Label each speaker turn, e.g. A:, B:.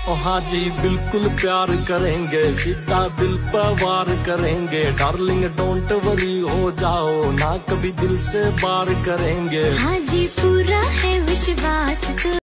A: ओ हाँ जी बिल्कुल प्यार करेंगे, सीधा दिल पर वार करेंगे। डार्लिंग डोंट वरी हो जाओ ना, कभी दिल से बार करेंगे।
B: हाँ जी पूरा है विश्वास।